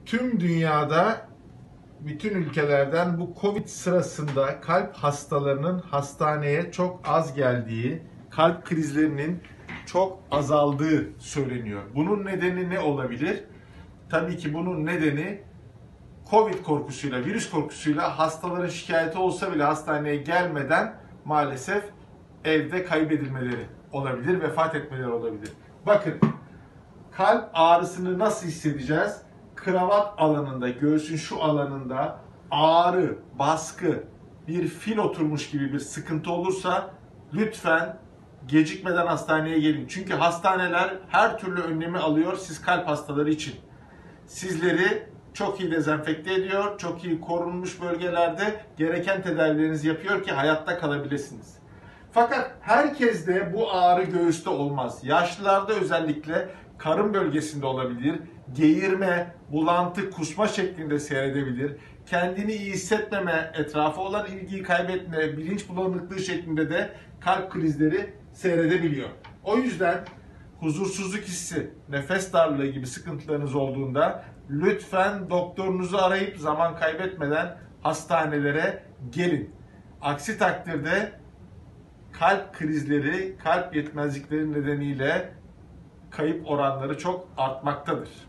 Tüm dünyada, bütün ülkelerden bu Covid sırasında kalp hastalarının hastaneye çok az geldiği, kalp krizlerinin çok azaldığı söyleniyor. Bunun nedeni ne olabilir? Tabii ki bunun nedeni Covid korkusuyla, virüs korkusuyla hastaların şikayeti olsa bile hastaneye gelmeden maalesef evde kaybedilmeleri olabilir, vefat etmeleri olabilir. Bakın, kalp ağrısını nasıl hissedeceğiz? Kravat alanında, göğsün şu alanında ağrı, baskı, bir fil oturmuş gibi bir sıkıntı olursa lütfen gecikmeden hastaneye gelin. Çünkü hastaneler her türlü önlemi alıyor siz kalp hastaları için. Sizleri çok iyi dezenfekte ediyor, çok iyi korunmuş bölgelerde gereken tedavilerinizi yapıyor ki hayatta kalabilirsiniz. Fakat herkes de bu ağrı göğüste olmaz. Yaşlılarda özellikle karın bölgesinde olabilir, geğirme, bulantı, kusma şeklinde seyredebilir. Kendini iyi hissetmeme, etrafa olan ilgiyi kaybetme, bilinç bulanıklığı şeklinde de kalp krizleri seyredebiliyor. O yüzden huzursuzluk hissi, nefes darlığı gibi sıkıntılarınız olduğunda lütfen doktorunuzu arayıp zaman kaybetmeden hastanelere gelin. Aksi takdirde kalp krizleri, kalp yetmezlikleri nedeniyle kayıp oranları çok artmaktadır.